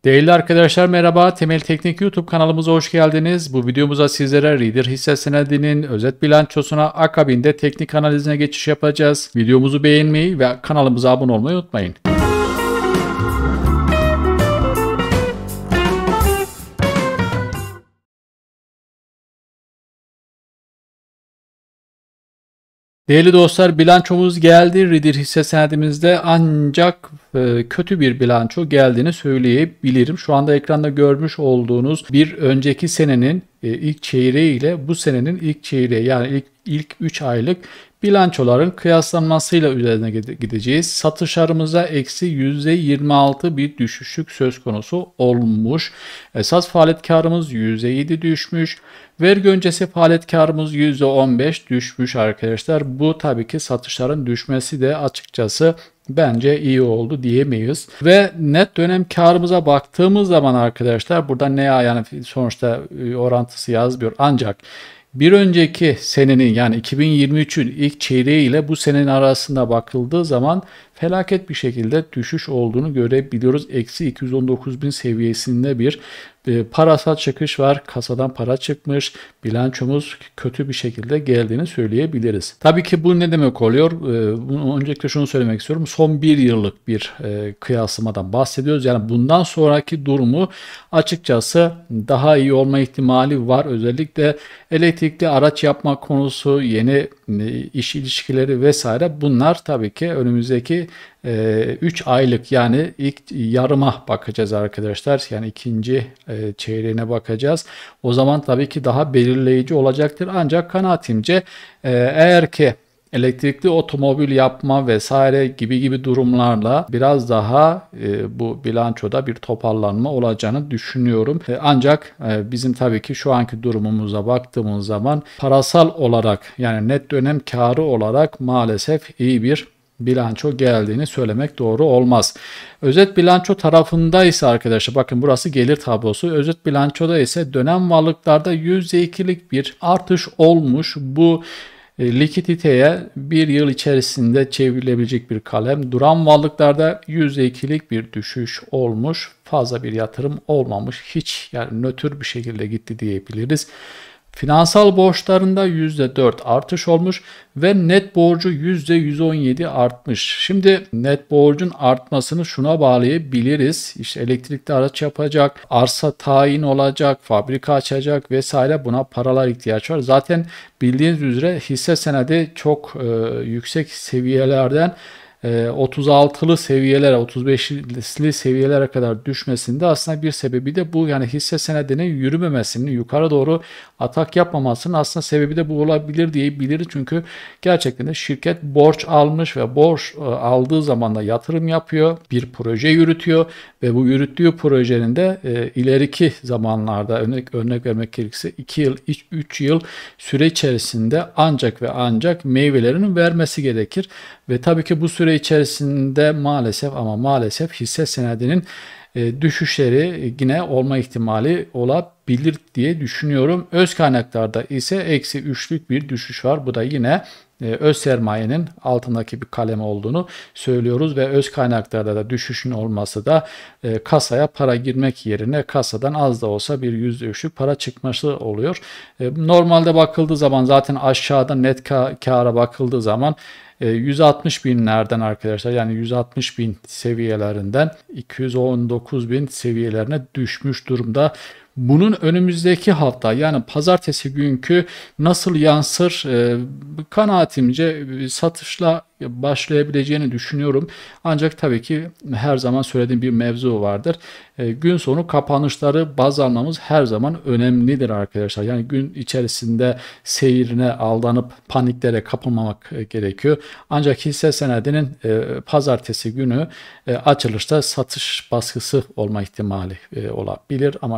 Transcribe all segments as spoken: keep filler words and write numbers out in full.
Değerli arkadaşlar merhaba, Temel Teknik YouTube kanalımıza hoş geldiniz. Bu videomuzda sizlere Reader hisse senedinin özet bilançosuna akabinde teknik analizine geçiş yapacağız. Videomuzu beğenmeyi ve kanalımıza abone olmayı unutmayın. Değerli dostlar, bilançomuz geldi. Reader hisse senedimizde ancak e, kötü bir bilanço geldiğini söyleyebilirim. Şu anda ekranda görmüş olduğunuz bir önceki senenin e, ilk çeyreği ile bu senenin ilk çeyreği, yani ilk ilk üç aylık bilançoların kıyaslanmasıyla üzerine gideceğiz. Satışlarımıza eksi yüzde yirmi altı bir düşüşlük söz konusu olmuş. Esas faaliyet karımız yüzde yedi düşmüş. Vergi öncesi faaliyet karımız yüzde on beş düşmüş arkadaşlar. Bu tabii ki satışların düşmesi de açıkçası bence iyi oldu diyemeyiz. Ve net dönem karımıza baktığımız zaman arkadaşlar burada ne yani sonuçta orantısı yazmıyor, ancak bir önceki senenin yani iki bin yirmi üçün ilk çeyreği ile bu senenin arasında bakıldığı zaman felaket bir şekilde düşüş olduğunu görebiliyoruz. Eksi iki yüz on dokuz bin seviyesinde bir e, parasal çıkış var. Kasadan para çıkmış. Bilançomuz kötü bir şekilde geldiğini söyleyebiliriz. Tabii ki bu ne demek oluyor? E, bunu, öncelikle şunu söylemek istiyorum. Son bir yıllık bir e, kıyaslamadan bahsediyoruz. Yani bundan sonraki durumu açıkçası daha iyi olma ihtimali var. Özellikle elektrikli araç yapma konusu, yeni e, iş ilişkileri vesaire, bunlar tabii ki önümüzdeki üç aylık yani ilk yarıma bakacağız arkadaşlar. Yani ikinci e, çeyreğine bakacağız. O zaman tabii ki daha belirleyici olacaktır. Ancak kanaatimce e, eğer ki elektrikli otomobil yapma vesaire gibi gibi durumlarla biraz daha e, bu bilançoda bir toparlanma olacağını düşünüyorum. E, ancak e, bizim tabii ki şu anki durumumuza baktığımız zaman parasal olarak yani net dönem karı olarak maalesef iyi bir bilanço geldiğini söylemek doğru olmaz. Özet bilanço tarafında ise arkadaşlar bakın burası gelir tablosu. Özet bilançoda ise dönem varlıklarda yüzde ikilik bir artış olmuş. Bu e, likiditeye bir yıl içerisinde çevrilebilecek bir kalem. Duran varlıklarda yüzde ikilik bir düşüş olmuş. Fazla bir yatırım olmamış. Hiç yani nötr bir şekilde gitti diyebiliriz. Finansal borçlarında yüzde dört artış olmuş ve net borcu yüzde yüz on yedi artmış. Şimdi net borcun artmasını şuna bağlayabiliriz. İşte elektrikli araç yapacak, arsa tayin olacak, fabrika açacak vesaire, buna paralar ihtiyaç var. Zaten bildiğiniz üzere hisse senedi çok e, yüksek seviyelerden otuz altılı seviyelere, otuz beşli seviyelere kadar düşmesinde aslında bir sebebi de bu. Yani hisse senedinin yürümemesinin, yukarı doğru atak yapmamasının aslında sebebi de bu olabilir diyebiliriz. Çünkü gerçekten de şirket borç almış ve borç aldığı zaman da yatırım yapıyor, bir proje yürütüyor ve bu yürüttüğü projenin de e, ileriki zamanlarda örnek, örnek vermek gerekirse iki yıl, üç yıl süre içerisinde ancak ve ancak meyvelerinin vermesi gerekir. Ve tabii ki bu süre içerisinde maalesef ama maalesef hisse senedinin e, düşüşleri yine olma ihtimali olabilir diye düşünüyorum. Öz kaynaklarda ise eksi üçlük bir düşüş var. Bu da yine e, öz sermayenin altındaki bir kalem olduğunu söylüyoruz ve öz kaynaklarda da düşüşün olması da e, kasaya para girmek yerine kasadan az da olsa bir yüzde üçlük para çıkması oluyor. E, normalde bakıldığı zaman zaten aşağıda net ka kâra bakıldığı zaman yüz altmış binlerden arkadaşlar, yani yüz altmış bin seviyelerinden iki yüz on dokuz bin seviyelerine düşmüş durumda. Bunun önümüzdeki hafta yani pazartesi günkü nasıl yansır e, kanaatimce satışla başlayabileceğini düşünüyorum. Ancak tabii ki her zaman söylediğim bir mevzu vardır. E, gün sonu kapanışları baz almamız her zaman önemlidir arkadaşlar. Yani gün içerisinde seyrine aldanıp paniklere kapılmamak e, gerekiyor. Ancak hisse senedinin e, pazartesi günü e, açılışta satış baskısı olma ihtimali e, olabilir. Ama gün içerisinde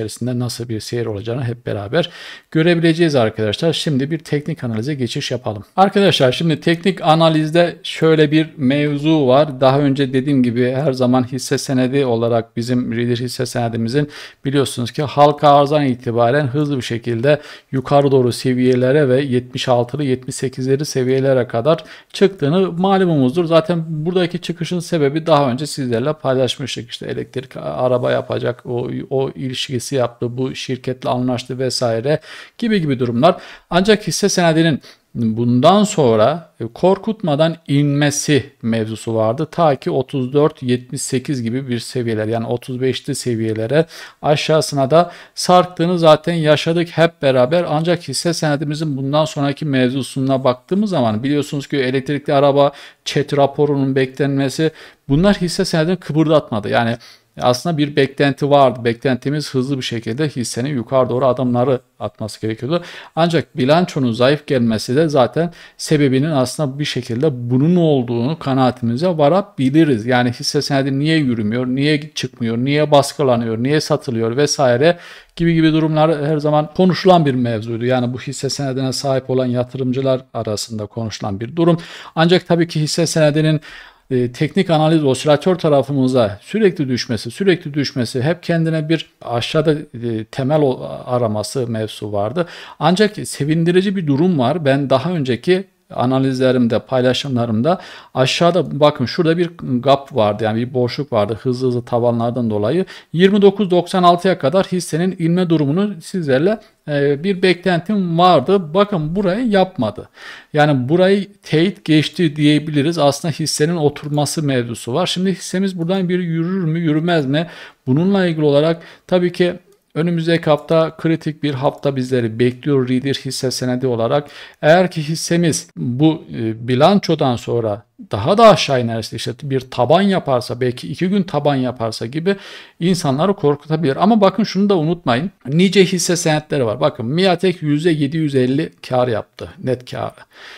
içerisinde nasıl bir seyir olacağını hep beraber görebileceğiz arkadaşlar. Şimdi bir teknik analize geçiş yapalım. Arkadaşlar şimdi teknik analizde şöyle bir mevzu var. Daha önce dediğim gibi her zaman hisse senedi olarak bizim Reader hisse senedimizin biliyorsunuz ki halka arzdan itibaren hızlı bir şekilde yukarı doğru seviyelere ve yetmiş altılı yetmiş sekizleri seviyelere kadar çıktığını malumumuzdur. Zaten buradaki çıkışın sebebi daha önce sizlerle paylaşmıştık. İşte elektrik araba yapacak, o, o ilişkisi yaptı, bu şirketle anlaştı vesaire gibi gibi durumlar. Ancak hisse senedinin bundan sonra korkutmadan inmesi mevzusu vardı. Ta ki otuz dört yetmiş sekiz gibi bir seviyeler, yani otuz beşli seviyelere aşağısına da sarktığını zaten yaşadık hep beraber. Ancak hisse senedimizin bundan sonraki mevzusuna baktığımız zaman biliyorsunuz ki elektrikli araba chat raporunun beklenmesi, bunlar hisse senedini kıpırdatmadı. Yani aslında bir beklenti vardı. Beklentimiz hızlı bir şekilde hissenin yukarı doğru adımları atması gerekiyordu. Ancak bilançonun zayıf gelmesi de zaten sebebinin aslında bir şekilde bunun olduğunu kanaatimize varabiliriz. Yani hisse senedi niye yürümüyor, niye çıkmıyor, niye baskılanıyor, niye satılıyor vesaire gibi gibi durumlar her zaman konuşulan bir mevzuydu. Yani bu hisse senedine sahip olan yatırımcılar arasında konuşulan bir durum. Ancak tabii ki hisse senedinin E, teknik analiz osilatör tarafımıza sürekli düşmesi, sürekli düşmesi, hep kendine bir aşağıda e, temel araması mevzusu vardı. Ancak sevindirici bir durum var. Ben daha önceki analizlerimde, paylaşımlarımda aşağıda bakın şurada bir gap vardı, yani bir boşluk vardı hızlı hızlı tavanlardan dolayı. yirmi dokuz doksan altıya kadar hissenin inme durumunu sizlerle e, bir beklentim vardı. Bakın burayı yapmadı. Yani burayı teyit geçti diyebiliriz. Aslında hissenin oturması mevzusu var. Şimdi hissemiz buradan bir yürür mü, yürümez mi? Bununla ilgili olarak tabii ki önümüzdeki hafta kritik bir hafta bizleri bekliyor Reader hisse senedi olarak. Eğer ki hissemiz bu e, bilançodan sonra daha da aşağı inerse, işte bir taban yaparsa, belki iki gün taban yaparsa gibi insanları korkutabilir. Ama bakın şunu da unutmayın. Nice hisse senetleri var. Bakın Miatek yüzde yedi yüz elli kar yaptı. Net karı.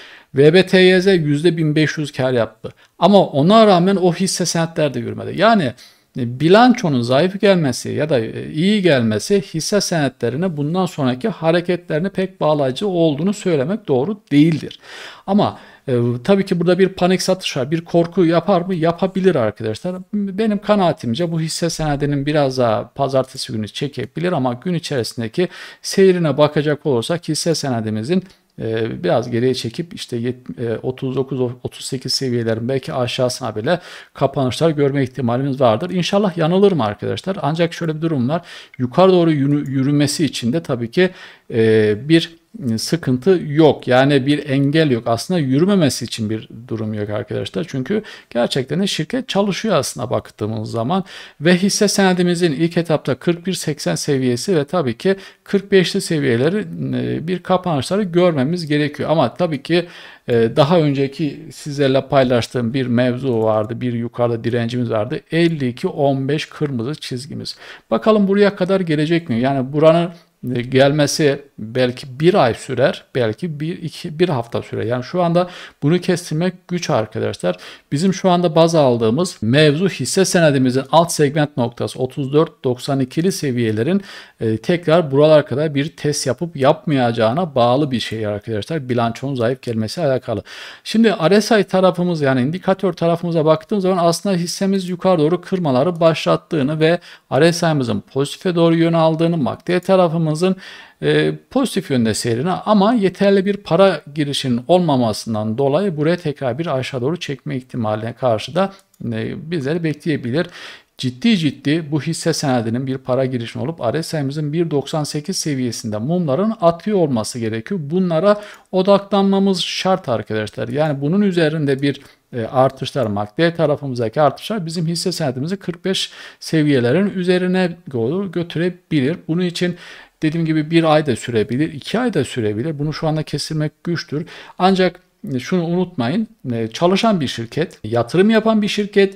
V B T Y Z yüzde bin beş yüz kar yaptı. Ama ona rağmen o hisse senetler de yürümedi. Yani bilançonun zayıf gelmesi ya da iyi gelmesi hisse senetlerine bundan sonraki hareketlerini pek bağlayıcı olduğunu söylemek doğru değildir. Ama e, tabii ki burada bir panik satış var. Bir korku yapar mı? Yapabilir arkadaşlar. Benim kanaatimce bu hisse senedinin biraz daha pazartesi günü çekebilir ama gün içerisindeki seyrine bakacak olursak hisse senedimizin biraz geriye çekip işte otuz dokuz otuz sekiz seviyelerin belki aşağısına bile kapanışlar görme ihtimalimiz vardır. İnşallah yanılırım arkadaşlar. Ancak şöyle bir durum var. Yukarı doğru yürümesi için de tabii ki bir sıkıntı yok. Yani bir engel yok. Aslında yürümemesi için bir durum yok arkadaşlar. Çünkü gerçekten de şirket çalışıyor aslında baktığımız zaman ve hisse senedimizin ilk etapta kırk bir seksen seviyesi ve tabii ki kırk beşli seviyeleri bir kapanışları görmemiz gerekiyor. Ama tabii ki daha önceki sizlerle paylaştığım bir mevzu vardı. Bir yukarıda direncimiz vardı. elli iki on beş kırmızı çizgimiz. Bakalım buraya kadar gelecek mi? Yani buranın gelmesi belki bir ay sürer, belki bir, iki, bir hafta sürer. Yani şu anda bunu kestirmek güç arkadaşlar. Bizim şu anda baz aldığımız mevzu hisse senedimizin alt segment noktası otuz dört doksan ikili seviyelerin e, tekrar buralar kadar bir test yapıp yapmayacağına bağlı bir şey arkadaşlar. Bilançonun zayıf gelmesi alakalı. Şimdi R S I tarafımız, yani indikatör tarafımıza baktığımız zaman aslında hissemiz yukarı doğru kırmaları başlattığını ve R S I'mızın pozitife doğru yön aldığını, M A C D tarafımızın e, pozitif yönde seyrine ama yeterli bir para girişinin olmamasından dolayı buraya tekrar bir aşağı doğru çekme ihtimaline karşı da e, bizleri bekleyebilir. Ciddi ciddi bu hisse senedinin bir para girişimi olup R S I'mizin bir doksan sekiz seviyesinde mumların atıyor olması gerekiyor. Bunlara odaklanmamız şart arkadaşlar. Yani bunun üzerinde bir e, artışlar, M A C D tarafımızdaki artışlar bizim hisse senedimizi kırk beş seviyelerin üzerine doğru götürebilir. Bunun için dediğim gibi bir ay da sürebilir, iki ay da sürebilir. Bunu şu anda kestirmek güçtür. Ancak şunu unutmayın, çalışan bir şirket, yatırım yapan bir şirket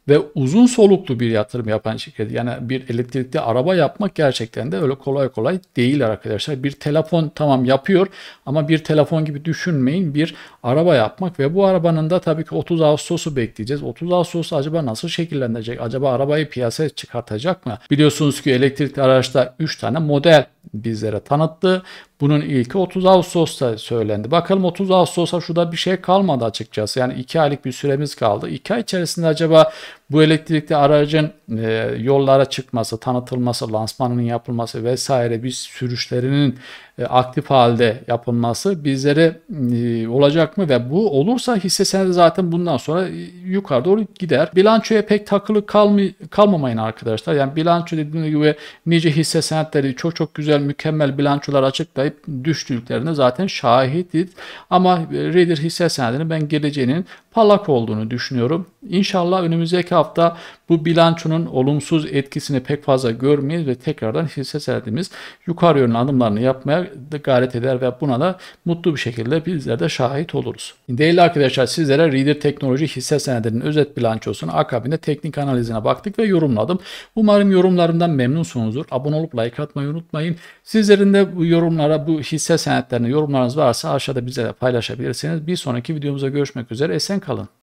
ve uzun soluklu bir yatırım yapan şirket. Yani bir elektrikli araba yapmak gerçekten de öyle kolay kolay değil arkadaşlar. Bir telefon tamam yapıyor ama bir telefon gibi düşünmeyin, bir araba yapmak ve bu arabanın da tabii ki otuz Ağustos'u bekleyeceğiz. otuz Ağustos acaba nasıl şekillenecek? Acaba arabayı piyasaya çıkartacak mı? Biliyorsunuz ki elektrikli araçta üç tane model bizlere tanıttı. Bunun ilki otuz Ağustos'ta söylendi. Bakalım otuz Ağustos'a şurada bir şey kalmadı açıkçası. Yani iki aylık bir süremiz kaldı. iki ay içerisinde acaba bu elektrikli aracın e, yollara çıkması, tanıtılması, lansmanının yapılması vesaire, bir sürüşlerinin e, aktif halde yapılması bizlere e, olacak mı? Ve bu olursa hisse senedi zaten bundan sonra e, yukarı doğru gider. Bilançoya pek takılı kalmay kalmamayın arkadaşlar. Yani bilanço dediğim gibi nice hisse senetleri çok çok güzel, mükemmel bilançolar açıklayıp düştüklerine zaten şahidiz. Ama Reader hisse senedinin ben geleceğinin parlak olduğunu düşünüyorum. İnşallah önümüzdeki hafta bu bilançonun olumsuz etkisini pek fazla görmeyiz ve tekrardan hisse senedimiz yukarı yönlü adımlarını yapmaya gayret eder ve buna da mutlu bir şekilde bizler de şahit oluruz. Değerli arkadaşlar, sizlere Reader Teknoloji hisse senedinin özet bilançosunu, akabinde teknik analizine baktık ve yorumladım. Umarım yorumlarımdan memnunsunuzdur. Abone olup like atmayı unutmayın. Sizlerin de bu yorumlara, bu hisse senetlerine yorumlarınız varsa aşağıda bize de paylaşabilirsiniz. Bir sonraki videomuzda görüşmek üzere. Esen kalın.